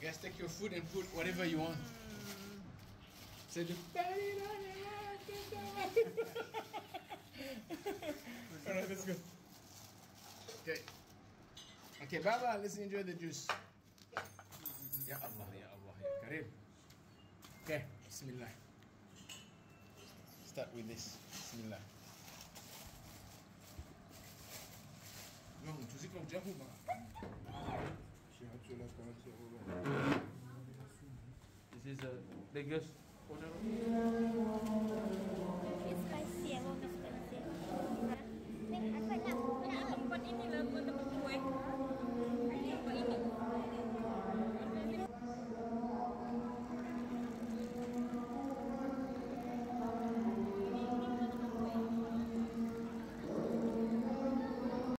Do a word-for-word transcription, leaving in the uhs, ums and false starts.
guys take your food and put whatever you want. Say the Alright, let's go. Okay. Okay, Baba, let's enjoy the juice. Ya Allah, ya Allah, ya Karim. Okay, Bismillah. Start with this. Bismillah. Non, tu sais qu'on jahoum. This is the biggest order.